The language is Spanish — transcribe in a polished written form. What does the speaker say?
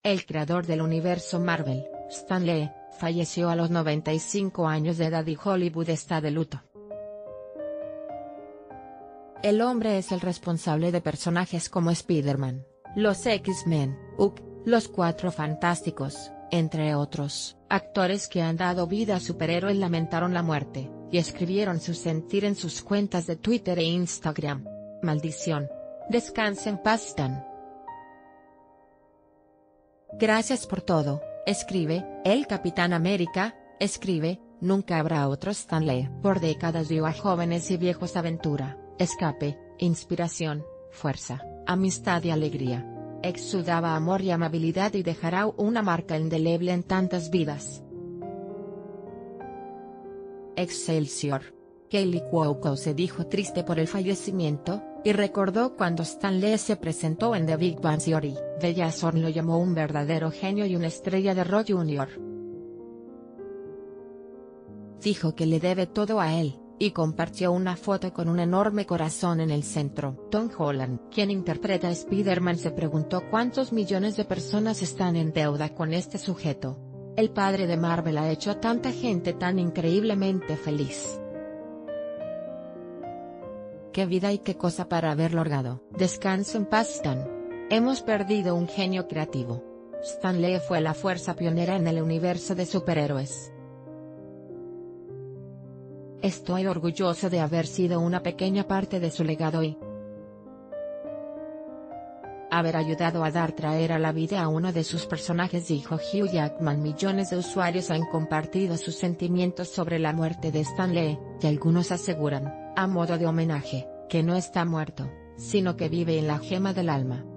El creador del universo Marvel, Stan Lee, falleció a los 95 años de edad y Hollywood está de luto. El hombre es el responsable de personajes como Spider-Man, los X-Men, Hulk, los Cuatro Fantásticos, entre otros. Actores que han dado vida a superhéroes lamentaron la muerte, y escribieron su sentir en sus cuentas de Twitter e Instagram. Maldición. Descansa en paz, Stan. Gracias por todo, escribe, el Capitán América, escribe, nunca habrá otro Stan Lee. Por décadas dio a jóvenes y viejos aventura, escape, inspiración, fuerza, amistad y alegría. Exudaba amor y amabilidad y dejará una marca indeleble en tantas vidas. Excelsior. Kaylee Cuoco se dijo triste por el fallecimiento, y recordó cuando Stan Lee se presentó en The Big Bang Theory. Bella Thorne lo llamó un verdadero genio y una estrella de rock junior. Dijo que le debe todo a él, y compartió una foto con un enorme corazón en el centro. Tom Holland, quien interpreta a Spider-Man, se preguntó cuántos millones de personas están en deuda con este sujeto. El padre de Marvel ha hecho a tanta gente tan increíblemente feliz. Qué vida y qué cosa para haber logrado. Descanso en paz, Stan. Hemos perdido un genio creativo. Stan Lee fue la fuerza pionera en el universo de superhéroes. Estoy orgulloso de haber sido una pequeña parte de su legado y haber ayudado a traer a la vida a uno de sus personajes, dijo Hugh Jackman. Millones de usuarios han compartido sus sentimientos sobre la muerte de Stan Lee, y algunos aseguran, a modo de homenaje, que no está muerto, sino que vive en la gema del alma.